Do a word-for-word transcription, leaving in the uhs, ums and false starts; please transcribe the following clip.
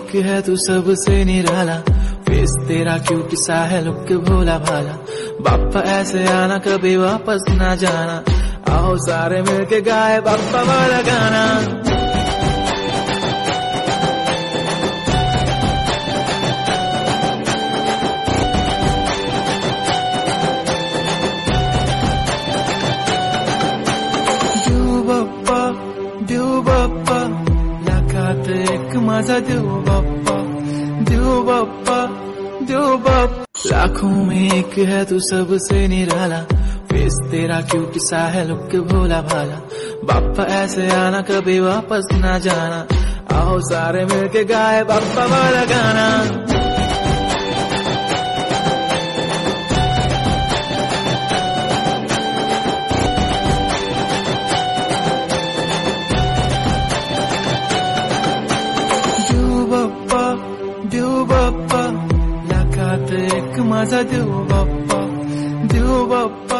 एक है तू सबसे निराला, फेस तेरा क्यूट सा है लुक भोला भाला। बाप्पा ऐसे आना कभी वापस ना जाना, आओ सारे मिलके गाए बाप्पा वाला गाना। देव बाप्पा देव बाप्पा लाखात एक माझा देव बाप्पा, देव बाप्पा देव बाप्पा। लाखों में एक है तू सबसे निराला, फेस तेरा क्यूट सा है लुक भोला भाला। बाप्पा ऐसे आना कभी वापस ना जाना, आओ सारे मिलके गाए बाप्पा वाला गाना। देव बाप्पा देव बाप्पा लाखात एक माझा देव बाप्पा, देव बाप्पा